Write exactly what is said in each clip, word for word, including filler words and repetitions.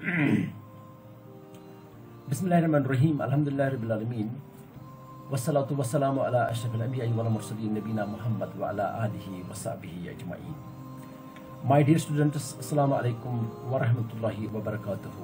बिस्मिल्लाहिर्रहमानिर्रहीम अल्हम्दुलिल्लाहि रब्बिल आलमीन वस्सलातु वस्सलामु अला अशरफिल अंबिया वल मुरसलीन नबीना मुहम्मद व अला आलिहि व सहबिहि अजमईन. My dear students, assalamu alaikum wa rahmatullahi wa barakatuh.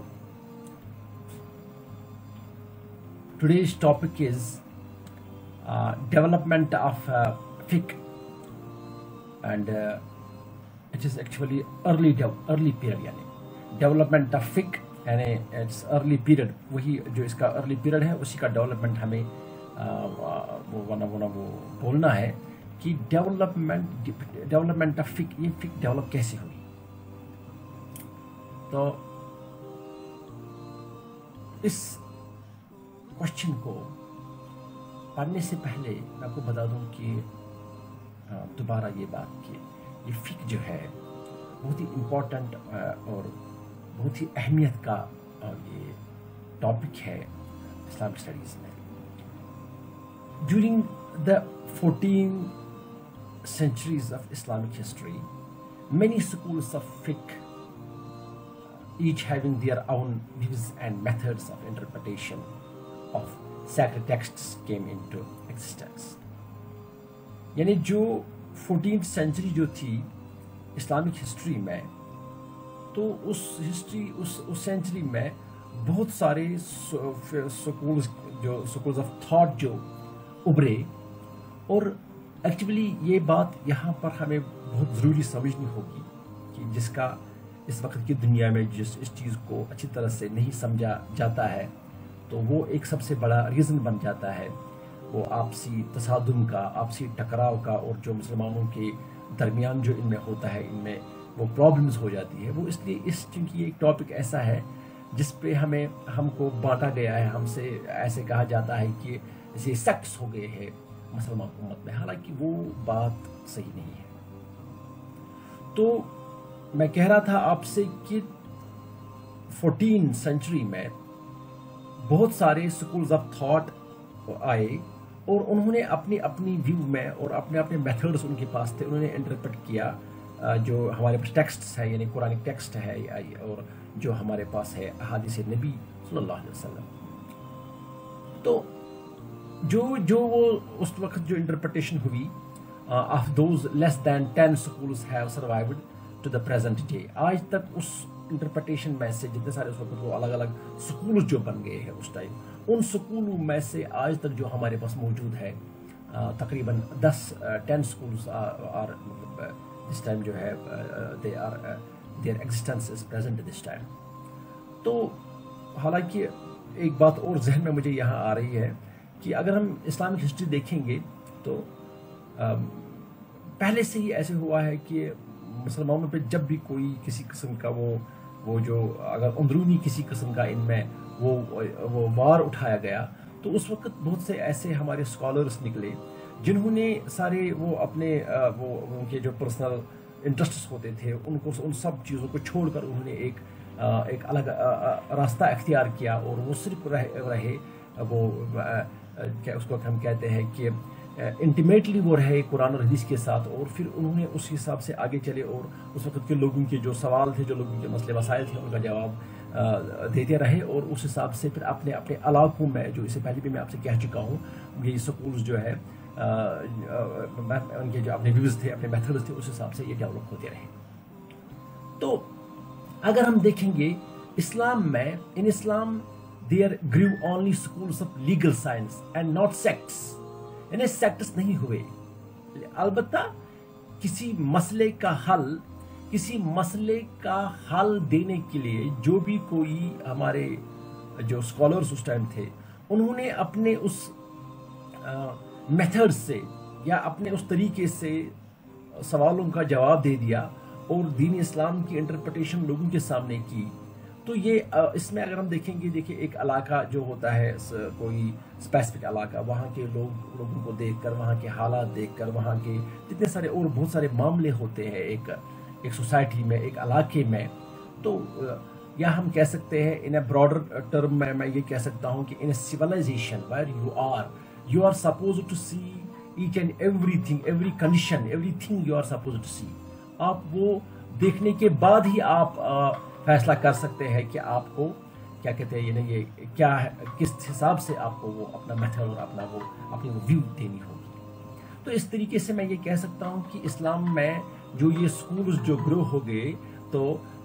Today's topic is uh, development of uh, fiqh, and uh, it is actually early early period, यानी development of fiqh यानी it's early period. वही जो इसका early period है उसी का development हमें वो वना वना वो बोलना है कि डेवलपमेंट डेवलपमेंट ऑफ फिक ये फिक डेवलप कैसे हुई. तो इस क्वेश्चन को पढ़ने से पहले मैं आपको बता दूं कि दोबारा ये बात कि ये फिक जो है बहुत ही इम्पोर्टेंट और बहुत ही अहमियत का ये टॉपिक है इस्लामिक स्टडीज़ में. During the fourteen centuries of Islamic history, many schools of fiqh, each having their own views and methods of interpretation of sacred texts, came into existence. यानी जो फोर्टीन सेंचुरी जो थी Islamic history में, तो उस history उस उस century में बहुत सारे स्कूल्स जो स्कूल्स ऑफ थॉट जो उभरे. और एक्चुअली ये बात यहाँ पर हमें बहुत ज़रूरी समझनी होगी कि जिसका इस वक्त की दुनिया में जिस इस चीज़ को अच्छी तरह से नहीं समझा जाता है, तो वो एक सबसे बड़ा रीज़न बन जाता है वो आपसी तसादुम का, आपसी टकराव का, और जो मुसलमानों के दरमियान जो इनमें होता है इनमें वो प्रॉब्लम्स हो जाती है. वो इसलिए इस चूँकि एक टॉपिक ऐसा है जिस पे हमें हमको बांटा गया है, हमसे ऐसे कहा जाता है कि इसे सेक्ट्स हो गए हैं मुसलमान उम्मत में, हालांकि वो बात सही नहीं है. तो मैं कह रहा था आपसे कि फोर्टीन सेंचुरी में बहुत सारे स्कूल्स ऑफ थॉट आए और उन्होंने अपनी अपनी व्यू में और अपने अपने मेथड्स उनके पास थे. उन्होंने इंटरप्रेट किया जो हमारे पास टेक्स्ट्स है यानी कुरानिक टेक्स्ट है और जो हमारे पास है अहादीस नबी सल्लल्लाहु अलैहि वसल्लम. तो जो जो वो उस वक्त जो इंटरप्रिटेशन हुई of those less than ten schools have survived to the present day. आज तक उस इंटरप्रिटेशन में से जितने सारे उस वक्त वो अलग अलग स्कूल जो बन गए हैं उस टाइम, उन स्कूलों में से आज तक जो हमारे पास मौजूद है तकरीबन दस ten schools are this time जो है they are their existence is present this time. तो हालांकि एक बात और जहन में मुझे यहाँ आ रही है कि अगर हम इस्लामिक हिस्ट्री देखेंगे तो पहले से ही ऐसे हुआ है कि मुसलमानों पे जब भी कोई किसी किस्म का वो वो जो अगर अंदरूनी किसी किस्म का इनमें वो वो वार उठाया गया, तो उस वक्त बहुत से ऐसे हमारे स्कॉलर्स निकले जिन्होंने सारे वो अपने वो उनके जो पर्सनल इंटरेस्ट्स होते थे उनको उन सब चीज़ों को छोड़कर उन्होंने एक एक अलग रास्ता अख्तियार किया और वो सिर्फ रहे, रहे वो क्या उसको हम कहते हैं कि इंटीमेटली वो रहे कुरान और हदीस के साथ, और फिर उन्होंने उस हिसाब से आगे चले और उस वक्त के लोगों के जो सवाल थे, जो लोगों के मसले मसाइल थे, उनका जवाब देते रहे. और उस हिसाब से फिर अपने अपने इलाकों में, जो इससे पहले भी मैं आपसे कह चुका हूँ, ये स्कूल्स जो है उनके जो अपने व्यूज़ थे, अपने मेथड्स थे, उस हिसाब से ये डेवलप होते रहे. तो अगर हम देखेंगे इस्लाम में, इन इस्लाम there grew only schools of legal science and not sects. यानी sects नहीं हुए. अलबत्ता किसी मसले का हल किसी मसले का हल देने के लिए जो भी कोई हमारे जो स्कॉलर्स उस टाइम थे उन्होंने अपने उस मेथड से या अपने उस तरीके से सवालों का जवाब दे दिया और दीन इस्लाम की इंटरप्रिटेशन लोगों के सामने की. तो ये इसमें अगर हम देखेंगे, देखिए एक इलाका जो होता है कोई स्पेसिफिक इलाका, वहाँ के लोग लोगों को देखकर, वहाँ के हालात देखकर, वहाँ के जितने सारे और बहुत सारे मामले होते हैं एक एक सोसाइटी में, एक इलाके में, तो या हम कह सकते हैं इन अ ब्रॉडर टर्म में मैं ये कह सकता हूँ कि in a civilisation where you are you are supposed to see each and everything, every condition, everything you are supposed to see. आप वो देखने के बाद ही आप فیصلہ کر سکتے ہیں کہ آپ کو کیا کہتے ہیں یعنی یہ کیا ہے، کس حساب سے آپ کو وہ اپنا میتھڈ اور اپنا وہ اپنی وہ ویو دینی ہوگی. تو اس طریقے سے میں یہ کہہ سکتا ہوں کہ اسلام میں جو یہ اسکولز جو گرو ہو گئے تو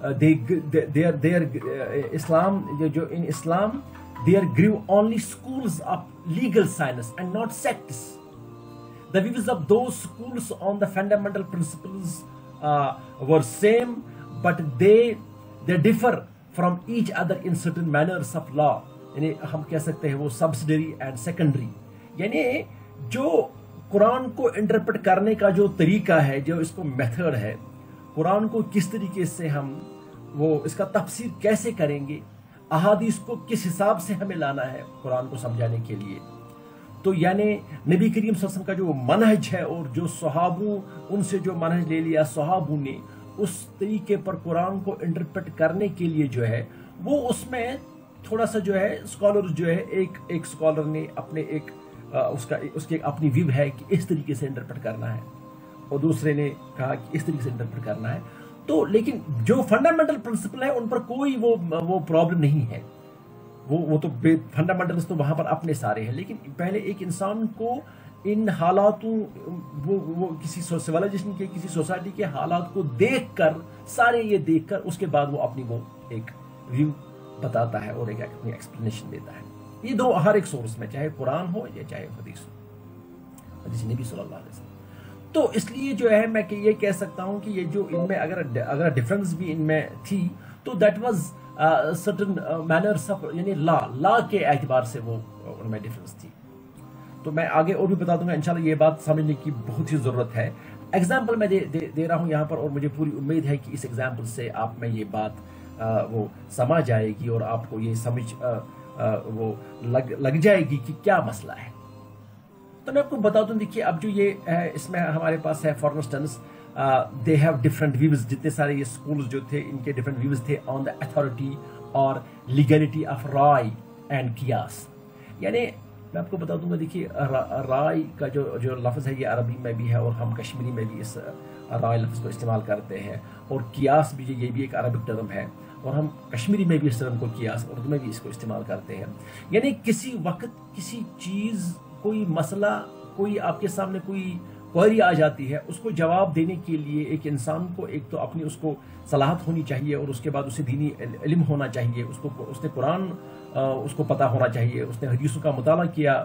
دیر دیر اسلام جو in Islam there grew only schools of legal science and not sects. The views of those schools on the fundamental principles uh, were same, but they they differ from each other in certain manners of law. یعنی ہم کہہ سکتے ہیں وہ subsidiary and secondary, یعنی جو قرآن کو interpret کرنے کا جو طریقہ ہے، جو اس کو میتھڈ ہے، قرآن کو کس طریقے سے ہم وہ اس کا تفسیر کیسے کریں گے، احادیث کو کس حساب سے ہمیں لانا ہے قرآن کو سمجھانے کے لیے. تو یعنی نبی کریم صلی اللہ علیہ وسلم کا جو منہج ہے اور جو صحابوں ان سے جو منہج لے لیا صحابوں نے، اس طریقے پر قرآن کو انٹرپریٹ کرنے کے لیے جو ہے وہ اس میں تھوڑا سا جو ہے اسکالر جو ہے ایک ایک اسکالر نے اپنے ایک اس کا اس کی اپنی ویو ہے کہ اس طریقے سے انٹرپریٹ کرنا ہے، اور دوسرے نے کہا کہ اس طریقے سے انٹرپریٹ کرنا ہے. تو لیکن جو فنڈامنٹل پرنسپل ہے ان پر کوئی وہ وہ پرابلم نہیں ہے، وہ وہ تو فنڈامنٹلس تو وہاں پر اپنے سارے ہیں. لیکن پہلے ایک انسان کو ان حالاتوں وہ وہ کسی سوسائلائزیشن کے کسی سوسائٹی کے حالات کو دیکھ کر سارے یہ دیکھ کر اس کے بعد وہ اپنی وہ ایک ویو بتاتا ہے اور ایک اپنی ایکسپلینیشن دیتا ہے. یہ دو ہر ایک سورس میں، چاہے قرآن ہو یا چاہے حدیث ہو، حدیث نبی صلی اللہ علیہ وسلم. تو اس لیے جو ہے میں کہ یہ کہہ سکتا ہوں کہ یہ جو ان میں اگر اگر ڈفرنس بھی ان میں تھی تو that was certain manners of یعنی لا لا کے اعتبار سے وہ ان میں ڈفرنس تھی. تو میں آگے اور بھی بتا دوں گا انشاءاللہ، یہ بات سمجھنے کی بہت ہی ضرورت ہے. ایگزامپل میں دے, دے, دے رہا ہوں یہاں پر، اور مجھے پوری امید ہے کہ اس ایگزامپل سے آپ میں یہ بات آ, وہ سمجھ آئے گی اور آپ کو یہ سمجھ آ, آ, وہ لگ, لگ جائے گی کہ کیا مسئلہ ہے. تو میں آپ کو بتا دوں، دیکھیے اب جو یہ ہے اس میں ہمارے پاس ہے for instance they have different views. جتنے سارے یہ اسکولز جو تھے ان کے ڈفرنٹ ویوز تھے آن دا اتھارٹی اور لیگلٹی آف رائے اینڈ قیاس. یعنی میں آپ کو بتا دوں گا، دیکھیے رائے کا جو جو لفظ ہے یہ عربی میں بھی ہے اور ہم کشمیری میں بھی اس رائے لفظ کو استعمال کرتے ہیں، اور قیاس بھی یہ بھی ایک عربک ٹرم ہے اور ہم کشمیری میں بھی اس ٹرم کو قیاس، اردو میں بھی اس کو استعمال کرتے ہیں. یعنی کسی وقت کسی چیز، کوئی مسئلہ، کوئی آپ کے سامنے کوئی کوئری آ جاتی ہے، اس کو جواب دینے کے لیے ایک انسان کو ایک تو اپنی اس کو صلاحت ہونی چاہیے، اور اس کے بعد اسے دینی علم ہونا چاہیے، اس کو اس نے قرآن اس کو پتہ ہونا چاہیے، اس نے حدیثوں کا مطالعہ کیا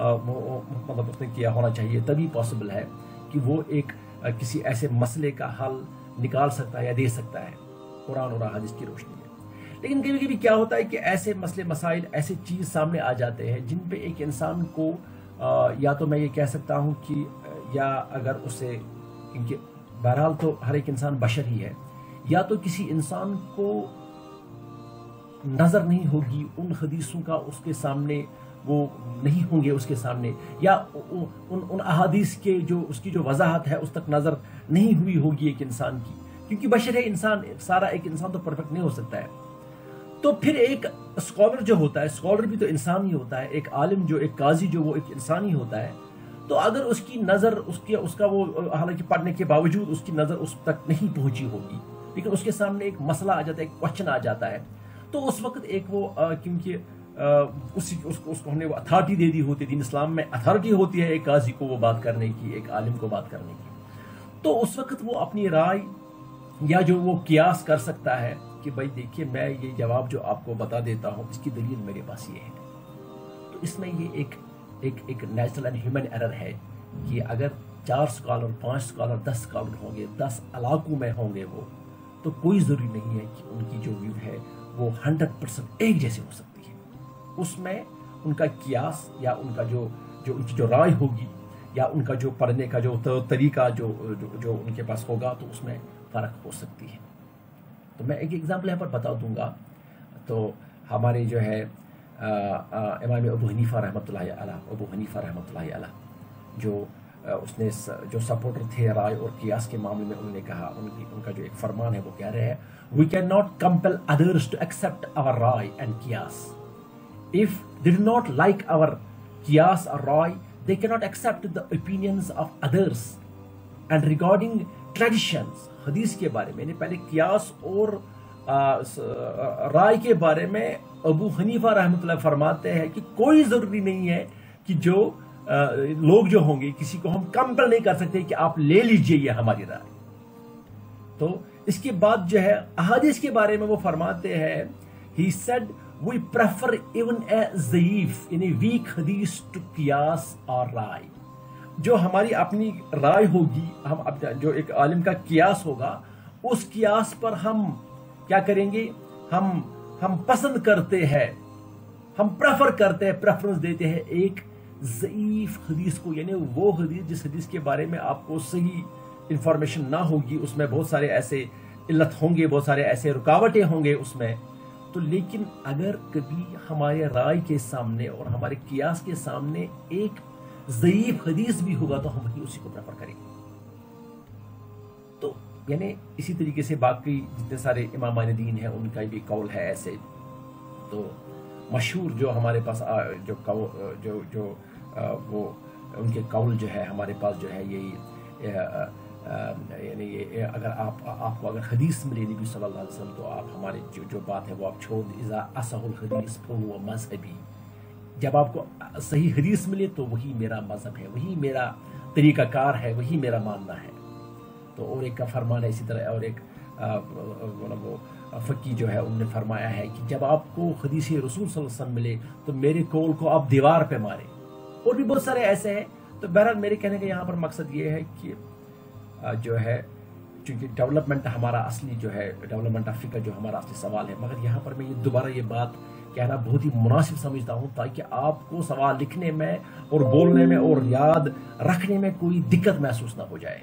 مطلب اس نے کیا ہونا چاہیے. تبھی پاسبل ہے کہ وہ ایک کسی ایسے مسئلے کا حل نکال سکتا ہے یا دے سکتا ہے قرآن اور احادیث کی روشنی میں. لیکن کبھی کبھی کیا ہوتا ہے کہ ایسے مسئلے مسائل ایسے چیز سامنے آ جاتے ہیں جن پہ ایک انسان کو یا تو میں یہ کہہ سکتا ہوں کہ یا اگر اسے، کیونکہ بہرحال تو ہر ایک انسان بشر ہی ہے، یا تو کسی انسان کو نظر نہیں ہوگی ان حدیثوں کا، اس کے سامنے وہ نہیں ہوں گے اس کے سامنے، یا ان ان احادیث کے جو اس کی جو وضاحت ہے اس تک نظر نہیں ہوئی ہوگی ایک انسان کی، کیونکہ بشر ہے انسان، سارا ایک انسان تو پرفیکٹ نہیں ہو سکتا ہے. تو پھر ایک اسکالر جو ہوتا ہے، اسکالر بھی تو انسان ہی ہوتا ہے، ایک عالم جو ایک قاضی جو وہ ایک انسان ہی ہوتا ہے. تو اگر اس کی نظر اس کی اس کا وہ حالانکہ پڑھنے کے باوجود اس کی نظر اس تک نہیں پہنچی ہوگی، لیکن اس کے سامنے ایک مسئلہ آ جاتا ہے، ایک کوشچن آ جاتا ہے، تو اس وقت ایک وہ کیونکہ اس کو اس کو ہم نے وہ اتھارٹی دے دی ہوتی ہے، دین اسلام میں اتھارٹی ہوتی ہے ایک قاضی کو وہ بات کرنے کی، ایک عالم کو بات کرنے کی. تو اس وقت وہ اپنی رائے یا جو وہ قیاس کر سکتا ہے کہ بھائی دیکھیے میں یہ جواب جو آپ کو بتا دیتا ہوں اس کی دلیل میرے پاس یہ ہے. تو اس میں یہ ایک ایک ایک نیچرل اینڈ ہیومن ایرر ہے کہ اگر چار اسکالر، پانچ اسکالر، دس اسکالر ہوں گے، دس علاقوں میں ہوں گے وہ، تو کوئی ضروری نہیں ہے کہ ان کی جو ویو ہے وہ ہنڈریڈ پرسینٹ ایک جیسے ہو سکتی ہے. اس میں ان کا قیاس یا ان کا جو جو ان کی جو رائے ہوگی یا ان کا جو پڑھنے کا جو طریقہ جو جو, جو ان کے پاس ہوگا تو اس میں فرق ہو سکتی ہے. تو میں ایک ایگزامپل یہاں پر بتا دوں گا. تو ہمارے جو ہے امام ابو حنیفہ رحمۃ اللہ علیہ، ابو حنیفہ رحمۃ اللہ علیہ جو اس نے جو سپورٹر تھے رائے اور قیاس کے معاملے میں، انہوں نے کہا، ان کی ان کا جو ایک فرمان ہے وہ کہہ رہے ہیں we can not compel others to accept our رائے اینڈ قیاس. If they do not like our قیاس اور رائے they can not accept the opinions of others. And regarding traditions, حدیث کے بارے میں، یعنی پہلے قیاس اور رائے کے بارے میں ابو حنیفہ رحمۃ اللہ فرماتے ہیں کہ کوئی ضروری نہیں ہے کہ جو لوگ جو ہوں گے کسی کو ہم کمپل نہیں کر سکتے کہ آپ لے لیجئے یہ ہماری رائے. تو اس کے بعد جو ہے احادیث کے بارے میں وہ فرماتے ہیں he said we prefer even a ضعیف یعنی ویک حدیث to قیاس اور رائے. جو ہماری اپنی رائے ہوگی, ہم جو ایک عالم کا قیاس ہوگا, اس قیاس پر ہم کیا کریں گے, ہم ہم پسند کرتے ہیں, ہم پریفر کرتے ہیں, پریفرنس دیتے ہیں ایک ضعیف حدیث کو, یعنی وہ حدیث جس حدیث کے بارے میں آپ کو صحیح انفارمیشن نہ ہوگی, اس میں بہت سارے ایسے علت ہوں گے, بہت سارے ایسے رکاوٹیں ہوں گے اس میں. تو لیکن اگر کبھی ہمارے رائے کے سامنے اور ہمارے قیاس کے سامنے ایک ضعیف حدیث بھی ہوگا تو ہم وہی اسی کو پریفر کریں گے. تو یعنی اسی طریقے سے باقی جتنے سارے امامان دین ہیں ان کا بھی قول ہے ایسے. تو مشہور جو ہمارے پاس جو جو جو وہ ان کے قول جو ہے ہمارے پاس جو ہے یہی یعنی یہ اگر آپ آپ کو اگر حدیث ملے نبی صلی اللہ علیہ وسلم تو آپ ہمارے جو جو بات ہے وہ آپ چھوڑ دیں. اذا اصح الحدیث فهو مذہبی, جب آپ کو صحیح حدیث ملے تو وہی میرا مذہب ہے, وہی میرا طریقہ کار ہے, وہی میرا ماننا ہے. تو اور ایک کا فرمان ہے اسی طرح, اور ایک وہ فقی جو ہے انہوں نے فرمایا ہے کہ جب آپ کو حدیث رسول صلی اللہ علیہ وسلم ملے تو میرے قول کو آپ دیوار پہ مارے. اور بھی بہت سارے ایسے ہیں. تو بہرحال میرے کہنے کا یہاں پر مقصد یہ ہے کہ جو ہے چونکہ ڈیولپمنٹ ہمارا اصلی جو ہے ڈیولپمنٹ آف فقہ جو ہمارا اصلی سوال ہے, مگر یہاں پر میں یہ دوبارہ یہ بات کہنا بہت ہی مناسب سمجھتا ہوں تاکہ آپ کو سوال لکھنے میں اور بولنے میں اور یاد رکھنے میں کوئی دقت محسوس نہ ہو جائے.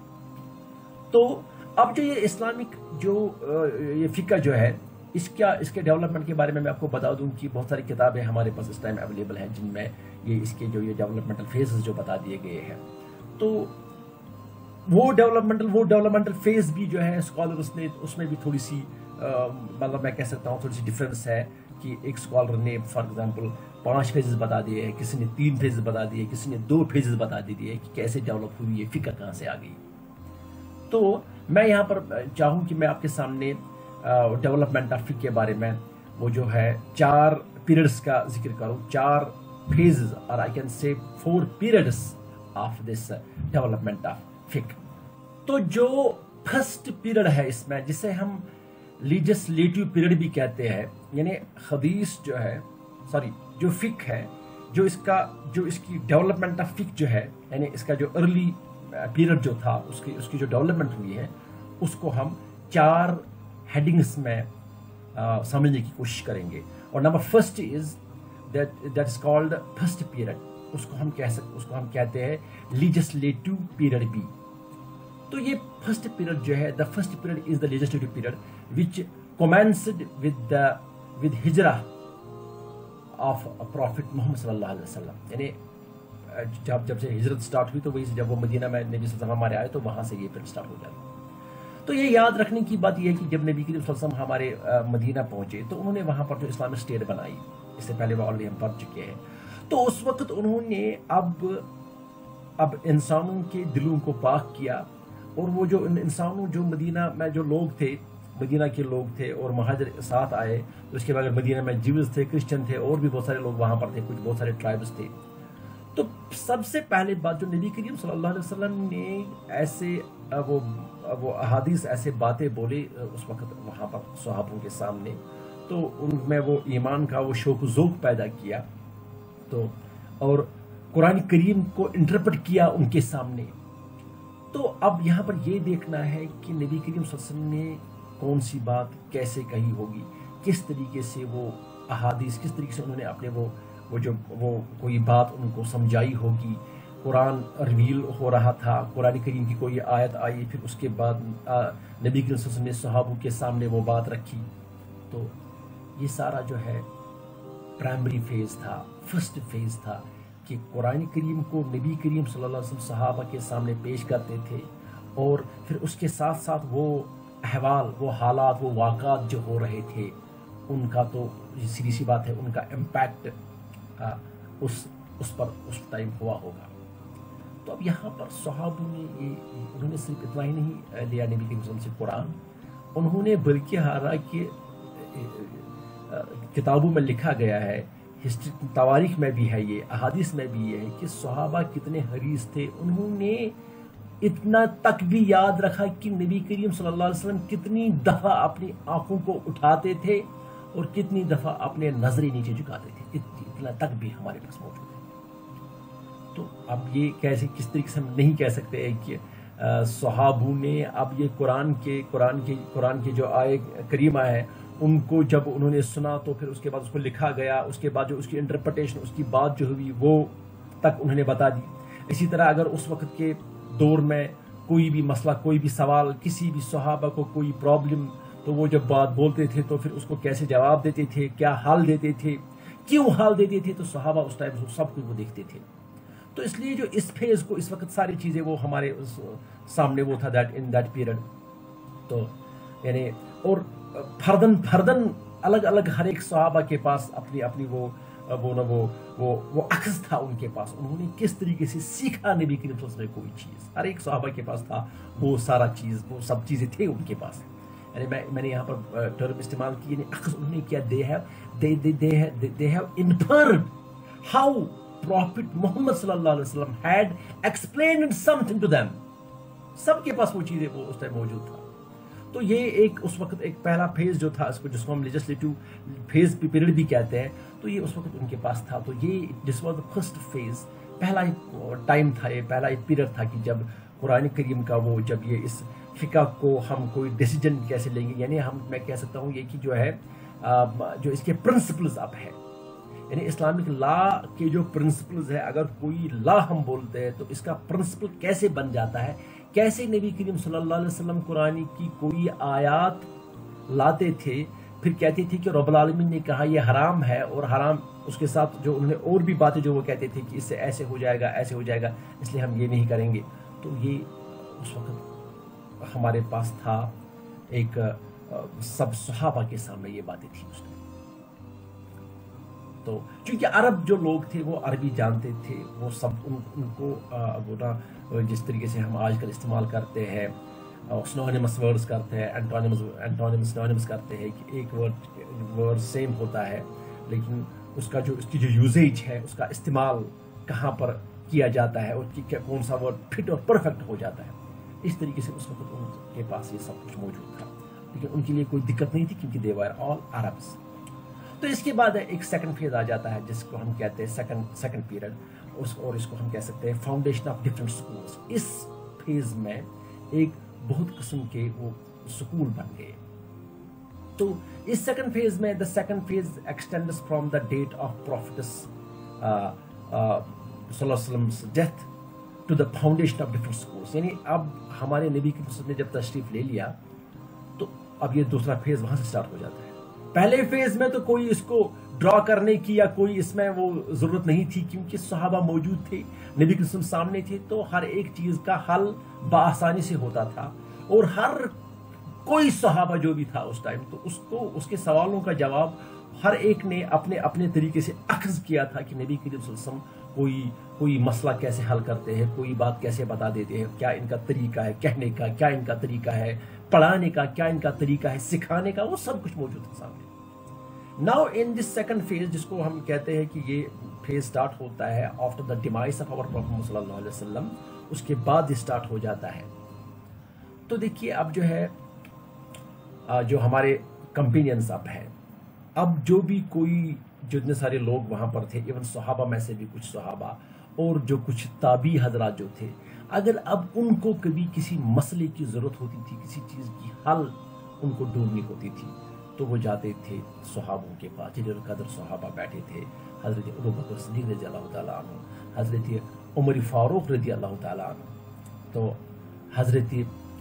تو اب جو یہ اسلامک جو یہ فقہ جو ہے اس کا اس کے ڈیولپمنٹ کے بارے میں میں آپ کو بتا دوں کہ بہت ساری کتابیں ہمارے پاس اس ٹائم اویلیبل ہیں جن میں یہ اس کے جو یہ ڈیولپمنٹل فیزز جو بتا دیے گئے ہیں. تو وہ ڈیولپمنٹل وہ ڈیولپمنٹل فیز بھی جو ہے اسکالرس نے اس میں بھی تھوڑی سی مطلب میں کہہ سکتا ہوں تھوڑی سی ڈفرینس ہے کہ ایک اسکالر نے فار ایگزامپل پانچ فیزز بتا دیے, کسی نے تین فیزز بتا دیے, کسی نے دو فیزز بتا دیے کہ کیسے ڈیولپ ہوئی یہ فقہ کہاں سے آ گئی. تو میں یہاں پر چاہوں کہ میں آپ کے سامنے ڈیولپمنٹ آف فقہ کے بارے میں وہ جو ہے چار پیریڈس کا ذکر کروں, چار پھیزز اور I can say four periods of this development of فقہ. تو جو فرسٹ پیریڈ ہے اس میں جسے ہم لیجسلیٹو پیریڈ بھی کہتے ہیں, یعنی حدیث جو ہے سوری جو فقہ ہے جو اس کا جو اس کی ڈیولپمنٹ آف فقہ جو ہے یعنی اس کا جو ارلی پیریڈ جو تھا اس کی اس کی جو ڈیولپمنٹ ہوئی ہے اس کو ہم چار ہیڈنگس میں سمجھنے کی کوشش کریں گے. اور number first is that that is called first period, اس کو ہم کہہ سکتے اس کو ہم کہتے ہیں لیجسلیٹو پیریڈ بھی. تو یہ فرسٹ پیریڈ جو ہے the first period is the legislative period which commenced with the with ہجرہ آف پروفٹ محمد صلی اللہ علیہ وسلم, یعنی جب جب سے ہجرت سٹارٹ ہوئی تو وہی سے جب وہ مدینہ میں نبی صلی اللہ علیہ وسلم ہمارے آئے تو وہاں سے یہ پیریڈ سٹارٹ ہو جاتا. تو یہ یاد رکھنے کی بات یہ ہے کہ جب نبی کریم صلی اللہ علیہ وسلم ہمارے مدینہ پہنچے تو انہوں نے وہاں پر جو اسلامک اسٹیٹ بنائی, اس سے پہلے وہ آلریڈی ہم پڑھ چکے ہیں. تو اس وقت انہوں نے اب اب انسانوں کے دلوں کو پاک کیا, اور وہ جو انسانوں جو مدینہ میں جو لوگ تھے مدینہ کے لوگ تھے اور مہاجر ساتھ آئے, تو اس کے بعد مدینہ میں جیوز تھے, کرسچن تھے, اور بھی بہت سارے لوگ وہاں پر تھے, کچھ بہت سارے ٹرائبس تھے. تو سب سے پہلے بات جو نبی کریم صلی اللہ علیہ وسلم نے ایسے وہ وہ احادیث ایسے باتیں بولے اس وقت وہاں پر صحابوں کے سامنے, تو ان میں وہ ایمان کا وہ شوق و ذوق پیدا کیا, تو اور قرآن کریم کو انٹرپٹ کیا ان کے سامنے. تو اب یہاں پر یہ دیکھنا ہے کہ نبی کریم صلی اللہ علیہ وسلم نے کون سی بات کیسے کہی ہوگی, کس طریقے سے وہ احادیث کس طریقے سے انہوں نے اپنے وہ وہ جو وہ کوئی بات ان کو سمجھائی ہوگی. قرآن ریویل ہو رہا تھا, قرآن کریم کی کوئی آیت آئی, پھر اس کے بعد نبی کریم صلی اللہ علیہ وسلم نے صحابوں کے سامنے وہ بات رکھی. تو یہ سارا جو ہے پرائمری فیز تھا, فرسٹ فیز تھا کہ قرآن کریم کو نبی کریم صلی اللہ علیہ وسلم صحابہ کے سامنے پیش کرتے تھے, اور پھر اس کے ساتھ ساتھ وہ احوال وہ حالات وہ واقعات جو ہو رہے تھے ان کا تو سیدھی سی بات ہے ان کا امپیکٹ اس اس پر اس ٹائم ہوا ہوگا. تو اب یہاں پر صحابوں نے یہ انہوں نے صرف اتنا ہی نہیں لیا نبی کریم صلی اللہ علیہ وسلم سے قرآن, انہوں نے بلکہ حالانکہ کتابوں میں لکھا گیا ہے، ہسٹری تواریخ میں بھی ہے، یہ احادیث میں بھی یہ ہے کہ صحابہ کتنے حریص تھے. انہوں نے اتنا تک بھی یاد رکھا کہ نبی کریم صلی اللہ علیہ وسلم کتنی دفعہ اپنی آنکھوں کو اٹھاتے تھے اور کتنی دفعہ اپنے نظریں نیچے جھکاتے تھے، اتنا تک بھی ہمارے پاس موجود ہے. تو اب یہ کیسے کس طریقے سے ہم نہیں کہہ سکتے ہیں کہ صحابوں نے اب یہ قرآن کے قرآن کے قرآن کی جو آئے کریمہ ہے ان کو جب انہوں نے سنا تو پھر اس کے بعد اس کو لکھا گیا، اس کے بعد جو اس کی انٹرپریٹیشن، اس کی بات جو ہوئی وہ تک انہوں نے بتا دی. اسی طرح اگر اس وقت کے دور میں کوئی بھی مسئلہ، کوئی بھی سوال، کسی بھی صحابہ کو کوئی پرابلم، تو وہ جب بات بولتے تھے تو پھر اس کو کیسے جواب دیتے تھے، کیا حال دیتے تھے، کیوں حال دیتے تھے، تو صحابہ اس ٹائم سب کچھ وہ دیکھتے تھے. تو اس لیے جو اس فیز کو اس وقت ساری چیزیں وہ ہمارے سامنے وہ تھا دیٹ ان دیٹ پیریڈ. تو یعنی اور فردن فردن الگ الگ ہر ایک صحابہ کے پاس اپنی اپنی وہ وہ نہ وہ وہ وہ عکس تھا ان کے پاس. انہوں نے کس طریقے سے سیکھا نبی کریم صلی اللہ علیہ وسلم کوئی چیز، ہر ایک صحابہ کے پاس تھا وہ سارا چیز، وہ سب چیزیں تھے ان کے پاس. یعنی میں میں نے یہاں پر ٹرم استعمال کی، یعنی عکس انہوں نے کیا، they have they they they they have inferred how prophet Muhammad صلی اللہ علیہ وسلم had explained something to them. سب کے پاس وہ چیزیں وہ اس ٹائم موجود تھا. تو یہ ایک اس وقت ایک پہلا فیز جو تھا، اس کو جس کو ہم لیجسلیٹو فیز پیریڈ بھی کہتے ہیں، تو یہ اس وقت ان کے پاس تھا. تو یہ this was the first phase, پہلا ایک ٹائم تھا، یہ پہلا ایک پیریڈ تھا کہ جب قرآن کریم کا وہ جب یہ اس فقہ کو ہم کوئی ڈیسیجن کیسے لیں گے. یعنی ہم میں کہہ سکتا ہوں یہ کہ جو ہے جو اس کے پرنسپلز اب ہے، یعنی اسلامک لا کے جو پرنسپلز ہے، اگر کوئی لا ہم بولتے ہیں تو اس کا پرنسپل کیسے بن جاتا ہے، کیسے نبی کریم صلی اللہ علیہ وسلم قرآن کی کوئی آیات لاتے تھے، پھر کہتے تھے کہ رب العالمین نے کہا یہ حرام ہے، اور حرام اس کے ساتھ جو انہوں نے اور بھی باتیں جو وہ کہتے تھے کہ اس سے ایسے ہو جائے گا، ایسے ہو جائے گا، اس لیے ہم یہ نہیں کریں گے. تو یہ اس وقت ہمارے پاس تھا ایک سب صحابہ کے سامنے یہ باتیں تھیں اس میں. تو چونکہ عرب جو لوگ تھے وہ عربی جانتے تھے، وہ سب ان, ان کو وہ نا جس طریقے سے ہم آج کل استعمال کرتے ہیں، سنونیمس ورڈز کرتے ہیں، اینٹونیمس اینٹونیمس سنونیمس کرتے ہیں کہ ایک ورڈ ورڈ سیم ہوتا ہے لیکن اس کا جو اس کی جو یوزیج ہے، اس کا استعمال کہاں پر کیا جاتا ہے اور کون سا ورڈ فٹ اور پرفیکٹ ہو جاتا ہے. اس طریقے سے اس وقت ان کے پاس یہ سب کچھ موجود تھا، لیکن ان کے لیے کوئی دقت نہیں تھی کیونکہ دے ور آل عربس. تو اس کے بعد ایک سیکنڈ فیز آ جاتا ہے جس کو ہم کہتے ہیں سیکنڈ سیکنڈ پیریڈ، اور اس کو ہم کہہ سکتے ہیں فاؤنڈیشن آف ڈفرینٹ اسکولس. اس فیز میں ایک بہت قسم کے وہ سکول بن گئے. تو اس سیکنڈ فیز میں the second phase extends from the date of prophet's صلی اللہ علیہ وسلم death to the foundation of different schools. یعنی اب ہمارے نبی کی وسلم نے جب تشریف لے لیا تو اب یہ دوسرا فیز وہاں سے اسٹارٹ ہو جاتا ہے. پہلے فیز میں تو کوئی اس کو ڈرا کرنے کی یا کوئی اس میں وہ ضرورت نہیں تھی کیونکہ صحابہ موجود تھے، نبی کے سامنے تھے، تو ہر ایک چیز کا حل بآسانی سے ہوتا تھا. اور ہر کوئی صحابہ جو بھی تھا اس ٹائم تو اس کو اس کے سوالوں کا جواب ہر ایک نے اپنے اپنے طریقے سے اخذ کیا تھا کہ نبی کریم صلی اللہ علیہ وسلم کوئی کوئی مسئلہ کیسے حل کرتے ہیں، کوئی بات کیسے بتا دیتے ہیں، کیا ان کا طریقہ ہے کہنے کا، کیا ان کا طریقہ ہے پڑھانے کا، کیا ان کا طریقہ ہے سکھانے کا، وہ سب کچھ موجود ہے سامنے. Now in this second phase جس کو ہم کہتے ہیں کہ یہ فیز سٹارٹ ہوتا ہے after the demise of our prophet صلی اللہ علیہ وسلم، اس کے بعد یہ سٹارٹ ہو جاتا ہے. تو دیکھیے اب جو ہے جو ہمارے کمپینینز اب ہیں، اب جو بھی کوئی جتنے سارے لوگ وہاں پر تھے، ایون صحابہ میں سے بھی کچھ صحابہ اور جو کچھ تابعی حضرات جو تھے، اگر اب ان کو کبھی کسی مسئلے کی ضرورت ہوتی تھی، کسی چیز کی حل ان کو ڈھونڈنی ہوتی تھی، تو وہ جاتے تھے صحابوں کے پاس. جلیل القدر صحابہ بیٹھے تھے، حضرت ابوبکر صدیق رضی اللہ تعالیٰ عنہ، حضرت عمر فاروق رضی اللہ تعالیٰ عنہ، تو حضرت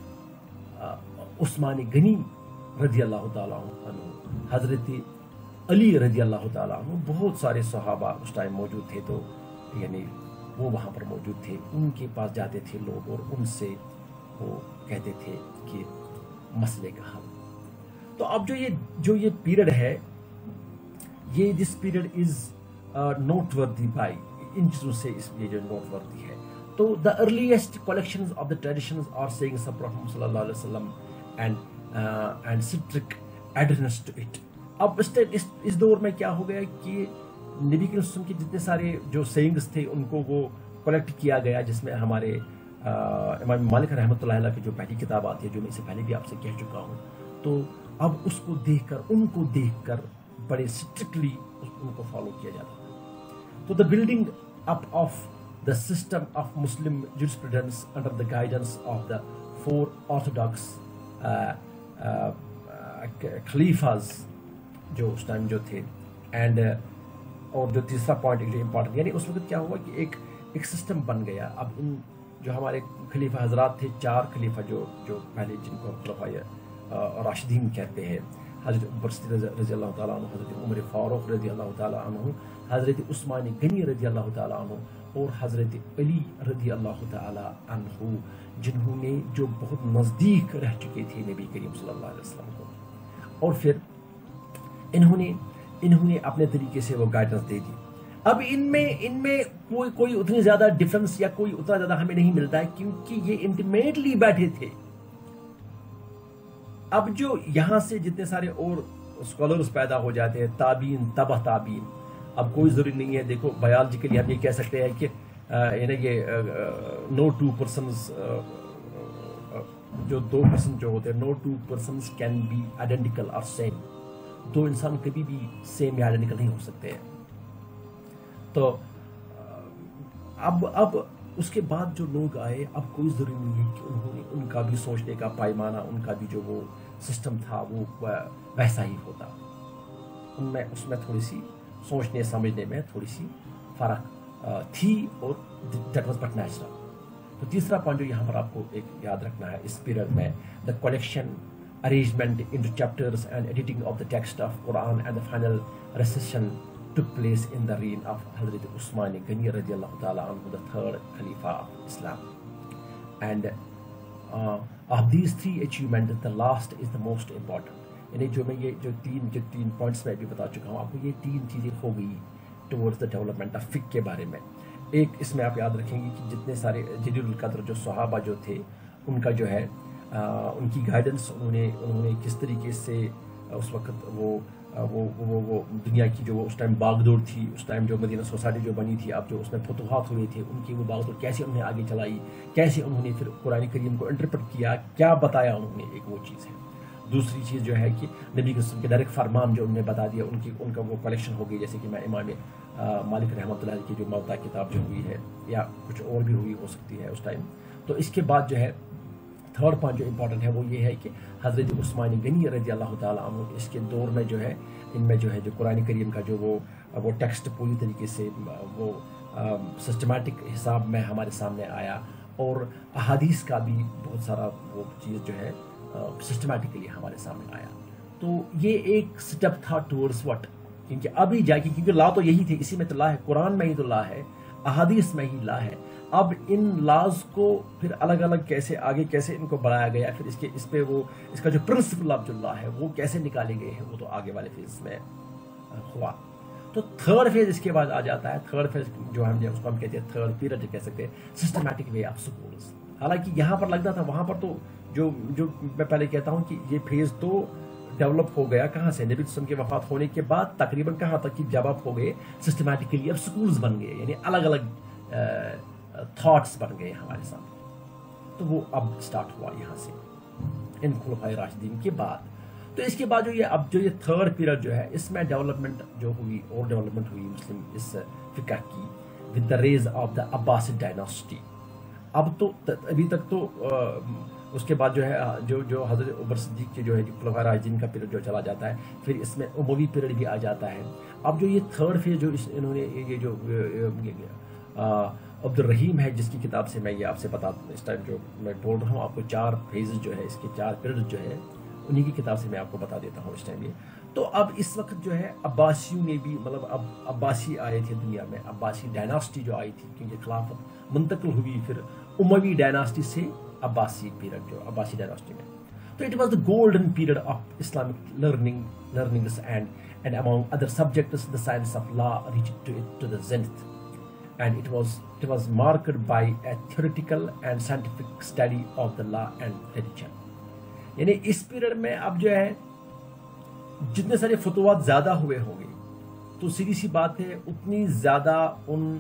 عثمان غنی رضی اللہ تعالیٰ عنہ، حضرت علی رضی اللہ تعالیٰ عنہ، بہت سارے صحابہ اس ٹائم موجود تھے. تو یعنی وہ وہاں پر موجود تھے، ان کے پاس جاتے تھے لوگ اور ان سے وہ کہتے تھے کہ مسئلے کا حل. تو اب جو یہ جو یہ پیریڈ ہے، یہ this period is noteworthy by, ان چیزوں سے اس لیے جو نوٹ وردی ہے. تو the earliest collections of the traditions or sayings of prophet صلی اللہ علیہ وسلم and and strict adherence to it. اب اس اس اس دور میں کیا ہو گیا کہ نبی کریم صلی اللہ علیہ وسلم کے جتنے سارے جو سینگس تھے ان کو وہ کلیکٹ کیا گیا, جس میں ہمارے امام مالک رحمۃ اللہ علیہ کی جو پہلی کتاب آتی ہے, جو میں اس سے پہلے بھی آپ سے کہہ چکا ہوں, تو اب اس کو دیکھ کر ان کو دیکھ کر بڑے اسٹرکٹلی ان کو فالو کیا جاتا ہے. تو the building up of the system of Muslim jurisprudence under the guidance of the four orthodox khalifas جو اس ٹائم جو تھے, اینڈ اور جو تیسرا پوائنٹ جو امپورٹنٹ, یعنی اس وقت کیا ہوا کہ ایک ایک سسٹم بن گیا. اب ان جو ہمارے خلیفہ حضرات تھے, چار خلیفہ جو جو پہلے جن کو خلفائے راشدین کہتے ہیں, حضرت عمر صدیق رضی اللہ تعالیٰ عنہ, حضرت عمر فاروق رضی اللہ تعالیٰ عنہ, حضرت عثمان غنی رضی اللہ تعالیٰ عنہ, اور حضرت علی رضی اللہ تعالیٰ عنہ, جنہوں نے جو بہت نزدیک رہ چکے تھے نبی کریم صلی اللہ علیہ وسلم کو, اور پھر انہوں نے انہوں نے اپنے طریقے سے وہ گائیڈنس دے دی. اب ان میں ان میں کوئی کوئی اتنی زیادہ ڈفرنس یا کوئی اتنا زیادہ ہمیں نہیں ملتا ہے, کیونکہ یہ انٹیمیٹلی بیٹھے تھے. اب جو یہاں سے جتنے سارے اور اسکالرز پیدا ہو جاتے ہیں, تابعین, تبع تابعین, اب کوئی ضروری نہیں ہے. دیکھو بایولوجیکلی ہم یہ کہہ سکتے ہیں کہ یعنی کہ نو ٹو پرسنز جو دو پرسن جو ہوتے ہیں, no two persons can be identical اور سیم. دو انسان کبھی بھی سیم یا آئیڈینٹیکل نہیں ہو سکتے ہیں. تو اب اب اس کے بعد جو لوگ آئے, اب کوئی ضروری نہیں ہے کہ انہوں نے ان کا بھی سوچنے کا پیمانہ, ان کا بھی جو وہ سسٹم تھا وہ ویسا ہی ہوتا. ان میں اس میں تھوڑی سی سوچنے سمجھنے میں تھوڑی سی فرق تھی, اور دیٹ واز بٹ نیچرل. تو تیسرا پوائنٹ جو یہاں پر آپ کو ایک یاد رکھنا ہے اس پیریڈ میں, the collection, arrangement into chapters and editing of the text of Quran, and the final recension took place in the reign of Hazrat Usman Ghani radiyallahu ta'ala anhu, the third Khalifa of Islam. And uh, of these three achievements, the last is the most important. یعنی جو میں یہ جو تین جو تین points میں بھی بتا چکا ہوں آپ کو, یہ تین چیزیں ہو گئی ٹورڈز دا ڈیولپمنٹ آف فقہ کے بارے میں. ایک اس میں آپ یاد رکھیں گے کہ جتنے سارے جلیل القدر جو صحابہ جو تھے, ان کا جو ہے ان کی گائیڈنس, انہوں نے انہوں نے کس طریقے سے اس وقت وہ وہ وہ وہ دنیا کی جو اس ٹائم باغ دوڑ تھی, اس ٹائم جو مدینہ سوسائٹی جو بنی تھی, اب جو اس میں فتوحات ہوئے تھے, ان کی وہ باغ دوڑ کیسے انہوں نے آگے چلائی, کیسے انہوں نے پھر قرآن کریم کو انٹرپریٹ کیا, کیا بتایا انہوں نے, ایک وہ چیز ہے. دوسری چیز جو ہے کہ نبی قسم کے ڈائریکٹ فرمان جو انہوں نے بتا دیا, ان کی ان کا وہ کلیکشن ہو گئی, جیسے کہ میں امام مالک رحمۃ اللہ کی جو موتا کتاب جو ہوئی ہے, یا کچھ اور بھی ہوئی ہو سکتی ہے اس ٹائم. تو اس کے بعد جو ہے تھرڈ پوائنٹ جو امپورٹنٹ ہے وہ یہ ہے کہ حضرت عثمان غنی رضی اللہ تعالیٰ عنہ, اس کے دور میں جو ہے ان میں جو ہے جو قرآن کریم کا جو وہ وہ ٹیکسٹ پوری طریقے سے وہ سسٹمیٹک حساب میں ہمارے سامنے آیا, اور احادیث کا بھی بہت سارا وہ چیز جو ہے سسٹمیٹکلی ہمارے سامنے آیا. تو یہ ایک سٹیپ تھا ٹورڈز وٹ, کیونکہ ابھی جا کے, کیونکہ لا تو یہی تھی, اسی میں تو لا ہے, قرآن میں ہی تو لا ہے, احادیث میں ہی لا ہے. اب ان لاز کو پھر الگ الگ کیسے آگے کیسے ان کو بڑھایا گیا, پھر اس کے اس پہ وہ اس کا جو پرنسپل آف جو لا ہے وہ کیسے نکالے گئے ہیں, وہ تو آگے والے فیز میں ہوا. تو تھرڈ فیز اس کے بعد آ جاتا ہے. تھرڈ فیز جو ہم اس کو ہم کہتے ہیں تھرڈ پیریڈ کہہ سکتے ہیں, سسٹمیٹک وے آف سکولز. حالانکہ یہاں پر لگتا تھا, وہاں پر تو جو جو میں پہلے کہتا ہوں کہ یہ فیز تو ڈیولپ ہو گیا کہاں سے, نبی وسلم کے وفات ہونے کے بعد تقریباً کہاں تک کہ جب آپ ہو گئے سسٹمیٹکلی اب سکولز بن گئے, یعنی الگ الگ تھاٹس بن گئے ہمارے سامنے. تو وہ اب سٹارٹ ہوا یہاں سے ان خلفائے راشدین کے بعد. تو اس کے بعد جو یہ اب جو یہ تھرڈ پیریڈ جو ہے, اس میں ڈیولپمنٹ جو ہوئی اور ڈیولپمنٹ ہوئی مسلم اس فقہ کی with the rise of the Abbasid dynasty. اب تو ابھی تک تو اس کے بعد جو ہے جو جو حضرت عمر صدیق کے جو ہے خلفائے راشدین کا پیریڈ جو چلا جاتا ہے, پھر اس میں اموی پیریڈ بھی آ جاتا ہے. اب جو یہ تھرڈ فیز جو اس انہوں نے یہ جو عبد الرحیم ہے, جس کی کتاب سے میں یہ آپ سے بتا اس ٹائم جو میں بول رہا ہوں آپ کو, چار فیزز جو ہے اس کے چار پیریڈ جو ہے انہی کی کتاب سے میں آپ کو بتا دیتا ہوں اس ٹائم یہ. تو اب اس وقت جو ہے عباسیوں نے بھی, مطلب اب عباسی آئے تھے دنیا میں, عباسی ڈائناسٹی جو آئی تھی, کیونکہ خلافت منتقل ہوئی پھر اموی ڈائناسٹی سے عباسی پیریڈ جو عباسی ڈائناسٹی میں. تو it was the golden period of Islamic learning learnings and and among other subjects the science of law reached to, it, to the zenith. And it was it was marked by a theoretical and scientific study of the law and religion. یعنی اس period میں اب جو ہے جتنے سارے فتوحات زیادہ ہوئے ہوں گے تو سیدھی سی بات ہے اتنی زیادہ ان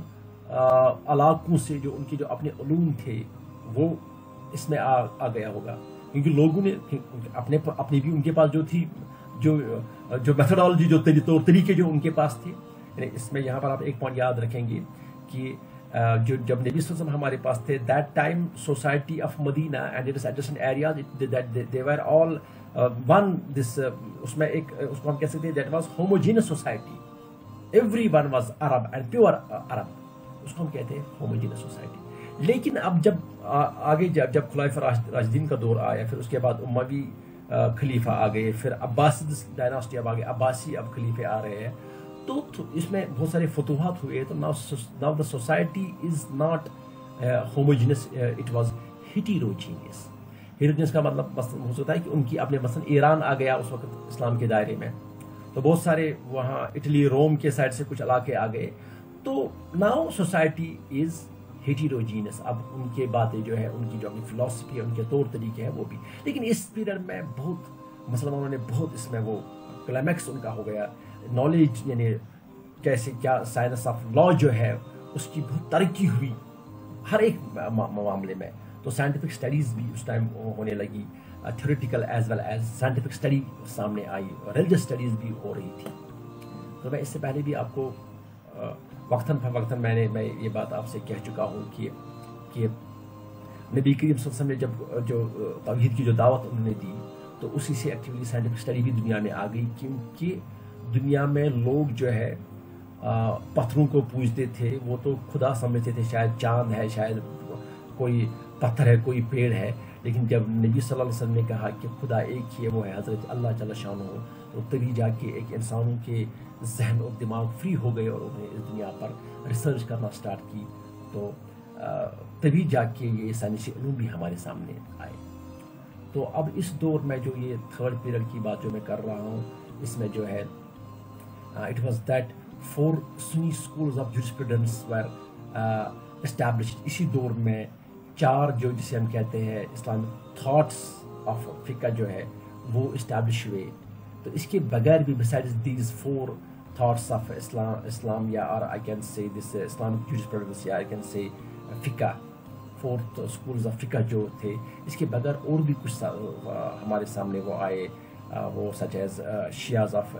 علاقوں سے جو ان کے جو اپنے علوم تھے وہ اس میں آ, آ گیا ہوگا، کیونکہ لوگوں نے اپنے اپنی بھی ان کے پاس جو تھی جو جو میتھڈالوجی جو طور طریقے جو ان کے پاس تھے. یعنی اس میں یہاں پر آپ ایک پوائنٹ یاد رکھیں گے کہ جو جب نبی صلی اللہ علیہ وسلم ہمارے پاس تھے that time society of Medina and its adjacent areas they were all one this اس میں ایک اس کو ہم کہہ سکتے ہیں that was homogeneous society, everyone was Arab and pure Arab, اس کو ہم کہتے ہیں ہوموجینس سوسائٹی. لیکن اب جب آگے جب جب خلفاء راشدین کا دور آیا، پھر اس کے بعد اموی خلیفہ آ گئے، پھر عباسی ڈائناسٹی اب آگے عباسی اب خلیفے آ رہے ہیں، تو اس میں بہت سارے فتوحات ہوئے. تو now the society is not homogeneous, it was heterogeneous. Heterogeneous کا مطلب ہو سکتا ہے کہ ان کی اپنے مثلاً ایران آ گیا اس وقت اسلام کے دائرے میں، تو بہت سارے وہاں اٹلی روم کے سائڈ سے کچھ علاقے آ گئے، تو ناؤ سوسائٹی از ہیٹیروجینس. اب ان کے باتیں جو ہے ان کی جو اپنی فلاسفی ہے ان کے طور طریقے ہیں وہ بھی. لیکن اس پیریڈ میں بہت مسلمانوں نے بہت اس میں وہ کلائمیکس ان کا ہو گیا. نالج یعنی کیسے کیا سائنس آف لا جو ہے اس کی بہت ترقی ہوئی ہر ایک معاملے میں. تو سائنٹیفک اسٹڈیز بھی اس ٹائم ہونے لگی، theoretical as well as scientific study سامنے آئی، ریلیجس اسٹڈیز بھی ہو رہی تھی. تو میں اس سے پہلے بھی آپ کو وقتاً فوقتاً میں نے میں یہ بات آپ سے کہہ چکا ہوں کہ کہ نبی کریم صلی اللہ علیہ وسلم نے جب جو توحید کی جو دعوت انہوں نے دی تو اسی سے ایکچولی سائنٹیفک اسٹڈی بھی دنیا میں آ گئی، کیونکہ دنیا میں لوگ جو ہے پتھروں کو پوجتے تھے، وہ تو خدا سمجھتے تھے، شاید چاند ہے، شاید کوئی پتھر ہے، کوئی پیڑ ہے. لیکن جب نبی صلی اللہ علیہ وسلم نے کہا کہ خدا ایک ہی ہے، وہ ہے حضرت اللہ جل شانہ، تو تبھی جا کے ایک انسانوں کے ذہن اور دماغ فری ہو گئے اور انہیں اس دنیا پر ریسرچ کرنا سٹارٹ کی. تو تبھی جا کے یہ سائنسی علوم بھی ہمارے سامنے آئے. تو اب اس دور میں جو یہ تھرڈ پیریڈ کی بات جو میں کر رہا ہوں، اس میں جو ہے it was that four Sunni schools of jurisprudence were established. اسی دور میں چار جو جسے ہم کہتے ہیں اسلامک تھاٹس آف فقہ جو ہے وہ اسٹیبلش ہوئے. تو اس کے بغیر بھی besides these four thoughts of Islam Islam یا اور آئی کین سے دس اسلامک جورسپروڈنس یا آئی کین سے فقہ، فورتھ اسکولز آف فقہ جو تھے، اس کے بغیر اور بھی کچھ ہمارے سامنے وہ آئے، وہ سچ ایز شیعز آف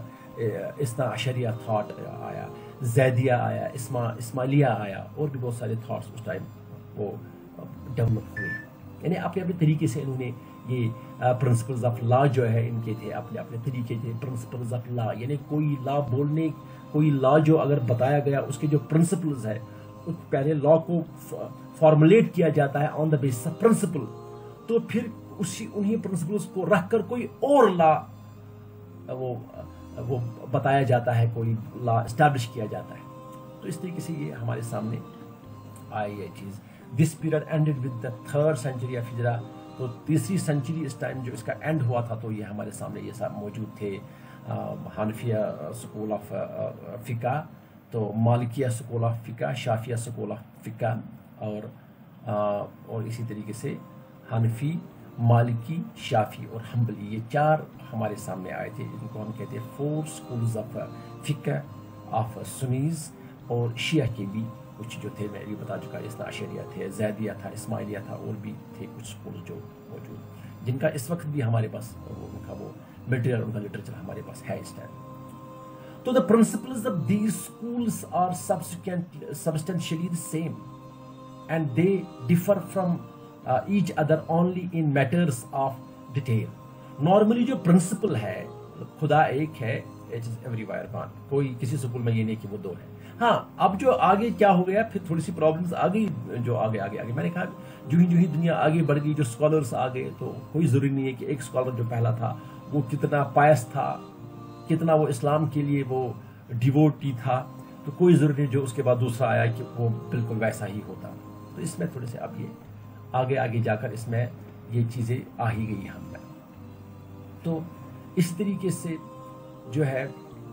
اثنا عشریہ تھاٹ آیا، زیدیہ آیا، اسما اسماعیلیہ آیا، اور بھی بہت سارے تھاٹس اس ٹائم وہ ڈیولپ ہوئے. یعنی اپنے اپنے طریقے سے انہوں نے یہ پرنسپلز آف لا جو ہے ان کے تھے، اپنے اپنے طریقے تھے پرنسپلز آف لا. یعنی کوئی لا بولنے کوئی لا جو اگر بتایا گیا اس کے جو پرنسپلز ہے، پہلے لا کو فارمولیٹ کیا جاتا ہے on the basis of principle, تو پھر اسی انہی پرنسپلز کو رکھ کر کوئی اور لا وہ وہ بتایا جاتا ہے، کوئی لا اسٹیبلش کیا جاتا ہے. تو اس طریقے سے یہ ہمارے سامنے آئی یہ چیز. This period ended with the third century of ہجرا. تو تیسری سینچری اس ٹائم جو اس کا اینڈ ہوا تھا تو یہ ہمارے سامنے یہ سب موجود تھے. حنفیہ اسکول آف فقہ، تو مالکیہ اسکول آف فقہ، شافیہ اسکول آف فقہ، اور اور اسی طریقے سے حنفی، مالکی، شافی اور حنبلی، یہ چار ہمارے سامنے آئے تھے، جن کو ہم کہتے ہیں فور اسکولز آف فقہ آف سنیز. اور شیعہ کے بھی کچھ جو تھے میں بھی بتا چکا، اثنا عشریہ تھے، زیدیہ تھا، اسماعیلیہ تھا، اور بھی تھے کچھ اسکول جو موجود، جن کا اس وقت بھی ہمارے پاس وہ ان کا وہ میٹیریل، ان کا لٹریچر ہمارے پاس ہے اس ٹائم. تو the principles of these schools are subsequent, substantially the same, and they differ from uh, each other only in matters of detail. Normally جو principle ہے خدا ایک ہے، it is everywhere one. کوئی کسی سکول میں یہ نہیں کہ وہ دو ہے. ہاں اب جو آگے کیا ہو گیا، پھر تھوڑی سی پرابلمس آ گئی، جو آگے آگے آگے میں نے کہا جو ہی جو ہی دنیا آگے بڑھ گئی، جو اسکالرس آ گئے، تو کوئی ضروری نہیں ہے کہ ایک اسکالر جو پہلا تھا وہ کتنا پائس تھا، کتنا وہ اسلام کے لیے وہ ڈیووٹی تھا، تو کوئی ضروری نہیں جو اس کے بعد دوسرا آیا کہ وہ بالکل ویسا ہی ہوتا. تو اس میں تھوڑے سے اب یہ آگے آگے جا کر اس میں یہ چیزیں آ ہی گئی ہم میں. تو اس طریقے سے جو ہے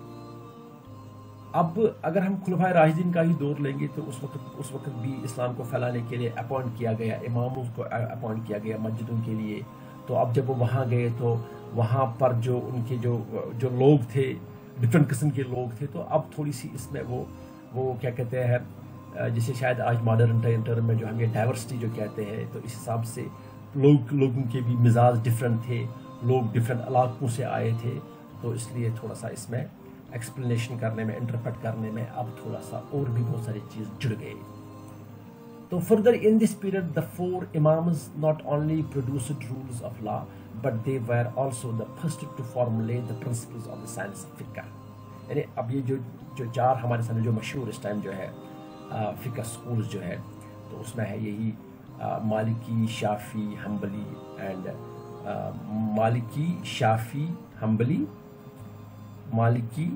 اب اگر ہم خلفائے راشدین کا ہی دور لیں گے تو اس وقت اس وقت بھی اسلام کو پھیلانے کے لیے اپوائنٹ کیا گیا، اماموں کو اپوائنٹ کیا گیا مسجدوں کے لیے. تو اب جب وہ وہاں گئے تو وہاں پر جو ان کے جو جو لوگ تھے ڈفرینٹ قسم کے لوگ تھے، تو اب تھوڑی سی اس میں وہ وہ کیا کہتے ہیں جسے شاید آج ماڈرن ٹرم میں جو ہم یہ ڈائیورسٹی جو کہتے ہیں، تو اس حساب سے لوگ لوگوں کے بھی مزاج ڈفرینٹ تھے، لوگ ڈفرینٹ علاقوں سے آئے تھے، تو اس لیے تھوڑا سا اس میں ایکسپلینیشن کرنے میں انٹرپریٹ کرنے میں اب تھوڑا سا اور بھی بہت ساری چیز جڑ گئے. تو further in this period the four imams not only produced rules of law but they were also the first to formulate the principles of the science of fiqh. یعنی اب یہ جو جو چار ہمارے سامنے جو مشہور اس ٹائم جو ہے فقہ سکولز جو ہے، تو اس میں ہے یہی مالکی، شافی، حنبلی اینڈ مالکی، شافی، حنبلی، مالکی،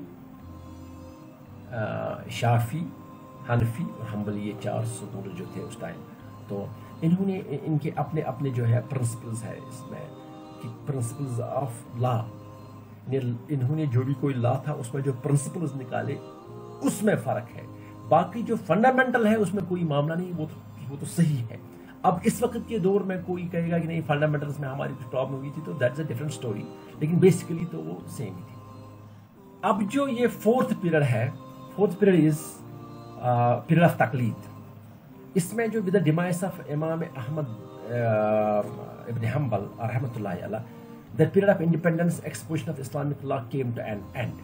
شافی، حنفی اور حنبلی، یہ چار سکول جو تھے اس ٹائم. تو انہوں نے ان کے اپنے اپنے جو ہے پرنسپلز ہے اس میں کہ پرنسپلز آف لا، انہوں نے جو بھی کوئی لا تھا اس میں جو پرنسپلز نکالے اس میں فرق ہے، باقی جو فنڈامنٹل ہے اس میں کوئی معاملہ نہیں، وہ تو وہ تو صحیح ہے. اب اس وقت کے دور میں کوئی کہے گا کہ نہیں فنڈامنٹلز میں ہماری کچھ پرابلم ہوئی تھی، تو دیٹس اے ڈفرنٹ اسٹوری، لیکن بیسیکلی تو وہ سیم ہی تھی. اب جو یہ فورتھ پیریڈ ہے، fourth period is period of تقلید. اس میں جو ود دا ڈیمائس آف امام احمد ابن حنبل رحمۃ اللہ علیہ the period of independence exposition of Islamic law came to an end.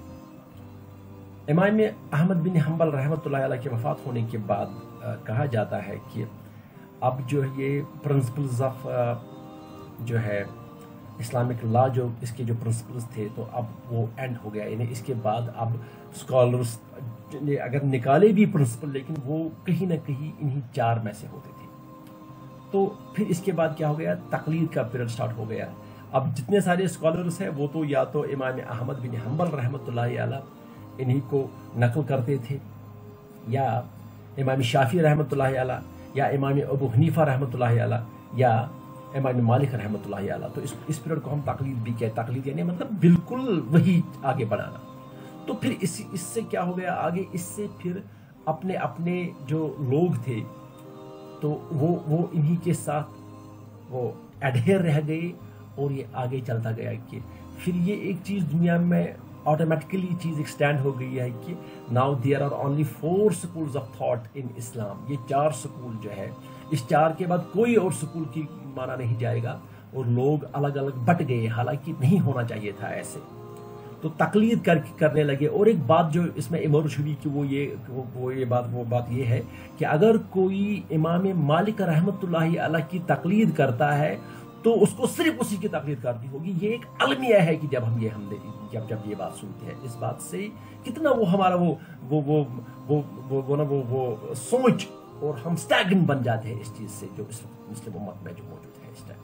امام احمد بن حنبل رحمۃ اللہ علیہ کے وفات ہونے کے بعد کہا جاتا ہے کہ اب جو یہ پرنسپلز آف جو ہے اسلامک لا، جو اس کے جو پرنسپلز تھے، تو اب وہ اینڈ ہو گیا. یعنی اس کے بعد اب اسکالرس نے اگر نکالے بھی پرنسپل، لیکن وہ کہیں نہ کہیں انہی چار میں سے ہوتے تھے. تو پھر اس کے بعد کیا ہو گیا، تقلید کا پیریڈ سٹارٹ ہو گیا. اب جتنے سارے اسکالرس ہیں وہ تو یا تو امام احمد بن حنبل رحمۃ اللہ علیہ انہی کو نقل کرتے تھے، یا امام شافعی رحمۃ اللہ علیہ، یا امام ابو حنیفہ رحمۃ اللہ علیہ، یا امام مالک رحمۃ اللہ علیہ. تو اس اس پیریڈ کو ہم تقلید بھی کہتے ہیں. تقلید یعنی مطلب بالکل وہی آگے بڑھانا. تو پھر اس اس سے کیا ہو گیا آگے، اس سے پھر اپنے اپنے جو لوگ تھے تو وہ وہ انہی کے ساتھ وہ ایڈہیر رہ گئے، اور یہ آگے چلتا گیا کہ پھر یہ ایک چیز دنیا میں آٹومیٹکلی چیز ایکسٹینڈ ہو گئی ہے کہ now there are only four schools of thought in Islam. یہ چار سکول جو ہے، اس چار کے بعد کوئی اور سکول کی مانا نہیں جائے گا، اور لوگ الگ الگ بٹ گئے، حالانکہ نہیں ہونا چاہیے تھا ایسے. تو تقلید کر کرنے لگے. اور ایک بات جو اس میں ایمرج ہوئی کہ وہ یہ وہ یہ بات وہ بات یہ ہے کہ اگر کوئی امام مالک رحمۃ اللہ علیہ کی تقلید کرتا ہے تو اس کو صرف اسی کی تقلید کرنی ہوگی. یہ ایک المیہ ہے کہ جب ہم یہ ہم جب جب یہ بات سنتے ہیں، اس بات سے کتنا وہ ہمارا وہ وہ وہ وہ وہ وہ نا وہ وہ سوچ اور ہم اسٹیگن بن جاتے ہیں اس چیز سے جو اس مسلم امت میں جو موجود ہے اس ٹائم.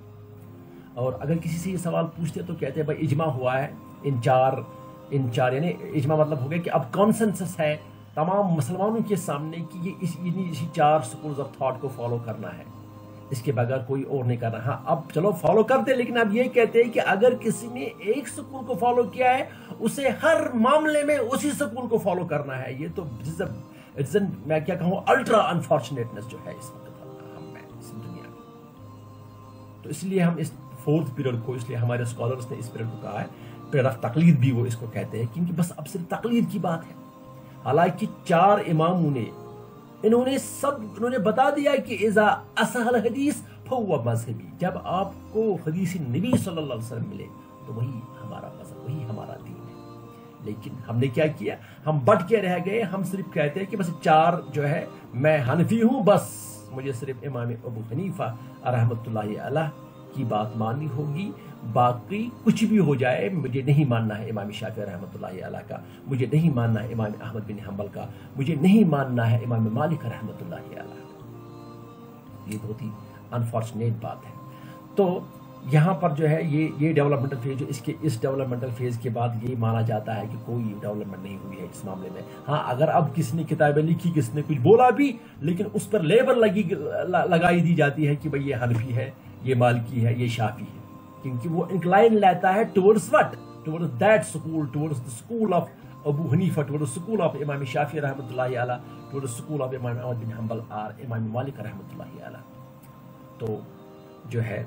اور اگر کسی سے یہ سوال پوچھتے تو کہتے ہیں بھائی اجماع ہوا ہے ان چار ان چار یعنی اجماع مطلب ہو گیا کہ اب کانسنسس ہے تمام مسلمانوں کے سامنے کہ یہ اس اسی چار سکولز آف تھاٹ کو فالو کرنا ہے، اس کے بغیر کوئی اور نہیں کرنا. ہاں اب چلو فالو کرتے، لیکن اب یہ کہتے ہیں کہ اگر کسی نے ایک سکول کو فالو کیا ہے اسے ہر معاملے میں اسی سکول کو فالو کرنا ہے. یہ تو میں کیا کہوں الٹرا انفارچونیٹنس جو ہے اس وقت ہم میں اس دنیا میں. تو اس لیے ہم اس فورتھ پیریڈ کو، اس لیے ہمارے اسکالرس نے اس پیریڈ کو کہا ہے پیریڈ آف تقلید بھی وہ اس کو کہتے ہیں، کیونکہ بس اب صرف تقلید کی بات ہے. حالانکہ چار اماموں نے انہوں نے سب انہوں نے بتا دیا کہ اذا اصح الحدیث فهو مذہبی، جب آپ کو حدیث نبی صلی اللہ علیہ وسلم ملے تو وہی ہمارا مذہب، وہی ہمارا دین ہے. لیکن ہم نے کیا کیا، ہم بٹ کے رہ گئے. ہم صرف کہتے ہیں کہ بس چار جو ہے میں حنفی ہوں، بس مجھے صرف امام ابو حنیفہ رحمۃ اللہ علیہ کی بات ماننی ہوگی، باقی کچھ بھی ہو جائے مجھے نہیں ماننا ہے امام شافعی رحمۃ اللہ علیہ کا، مجھے نہیں ماننا ہے امام احمد بن حنبل کا، مجھے نہیں ماننا ہے امام مالک رحمۃ اللہ علیہ کا. یہ بہت ہی انفارچونیٹ بات ہے. تو یہاں پر جو ہے یہ یہ ڈیولپمنٹل فیز جو اس کے اس ڈیولپمنٹل فیز کے بعد یہ مانا جاتا ہے کہ کوئی ڈیولپمنٹ نہیں ہوئی ہے اس معاملے میں. ہاں اگر اب کسی نے کتابیں لکھی، کسی نے کچھ بولا بھی، لیکن اس پر لیبل لگی لگائی دی جاتی ہے کہ بھئی یہ حنفی ہے، یہ مالکی ہے، یہ شافعی ہے، کیونکہ وہ انکلائن لیتا ہے towards what, towards that school, towards the school of Abu Hanifa, towards school of امام شافعی رحمۃ اللہ علیہ، ٹورڈز سکول آف امام احمد بن حنبل اور امام مالک رحمۃ اللہ علیہ. تو جو ہے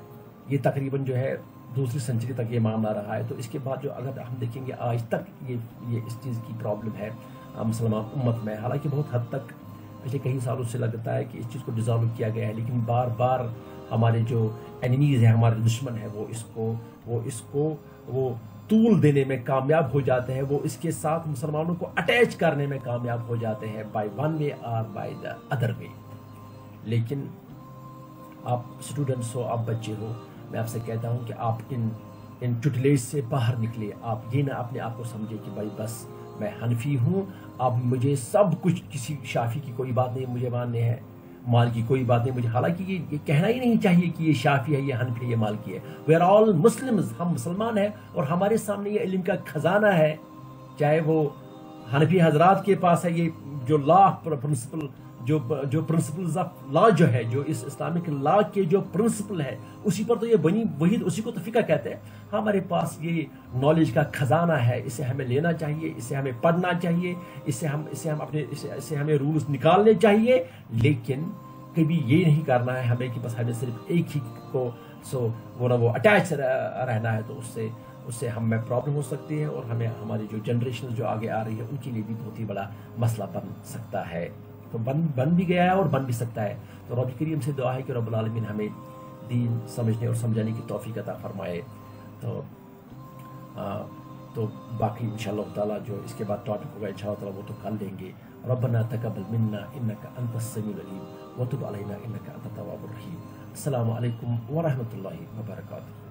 یہ تقریباً جو ہے دوسری سنچری تک یہ معاملہ رہا ہے. تو اس کے بعد جو اگر ہم دیکھیں گے آج تک یہ یہ اس چیز کی پرابلم ہے مسلمان امت میں. حالانکہ بہت حد تک پچھلے کئی سالوں سے لگتا ہے کہ اس چیز کو ڈیزالو کیا گیا ہے, لیکن بار بار ہمارے جو اینیمیز ہیں, ہمارے دشمن ہیں, وہ اس کو وہ اس کو وہ طول دینے میں کامیاب ہو جاتے ہیں, وہ اس کے ساتھ مسلمانوں کو اٹیچ کرنے میں کامیاب ہو جاتے ہیں بائی ون وے اور بائی دا ادر وے. لیکن آپ اسٹوڈنٹس ہو, آپ بچے ہو, میں آپ سے کہتا ہوں کہ آپ ان ان ٹوٹلیج سے باہر نکلے. آپ یہ نہ اپنے آپ کو سمجھے کہ بھائی بس میں حنفی ہوں, اب مجھے سب کچھ, کسی شافی کی کوئی بات نہیں مجھے ماننے ہے, مال کی کوئی بات نہیں مجھے. حالانکہ یہ یہ کہنا ہی نہیں چاہیے کہ یہ شافی ہے, یہ حنفی ہے, یہ مال کی ہے. وی آر آل مسلمز, ہم مسلمان ہیں اور ہمارے سامنے یہ علم کا خزانہ ہے. چاہے وہ حنفی حضرات کے پاس ہے یہ جو لا پرنسپل, جو جو پرنسپلز آف لا جو ہے, جو اس اسلامک لا کے جو پرنسپل ہے, اسی پر تو یہ بنی وہی, اسی کو تو فقہ کہتے ہیں. ہمارے پاس یہ نالج کا خزانہ ہے, اسے ہمیں لینا چاہیے, اسے ہمیں پڑھنا چاہیے, اسے ہم اسے ہم اپنے اسے ہمیں رولز نکالنے چاہیے. لیکن کبھی یہ نہیں کرنا ہے ہمیں کہ بس ہمیں صرف ایک ہی کو سو وہ نہ وہ اٹیچ رہنا ہے. تو اس سے اس سے ہم میں پرابلم ہو سکتی ہے, اور ہمیں ہماری جو جنریشن جو آگے آ رہی ہے ان کے لیے بھی بہت ہی بڑا مسئلہ بن سکتا ہے. تو بن بن بھی گیا ہے اور بن بھی سکتا ہے. تو رب کریم سے دعا ہے کہ رب العالمین ہمیں دین سمجھنے اور سمجھانے کی توفیق عطا فرمائے. تو آ, تو باقی انشاءاللہ تعالیٰ جو اس کے بعد ٹاپک ہوگا انشاءاللہ تعالیٰ وہ تو کر لیں گے. ربنا تقبل منا انک انت السمیع العلیم وتب علینا انک انت التواب الرحیم. السلام علیکم ورحمۃ اللہ وبرکاتہ.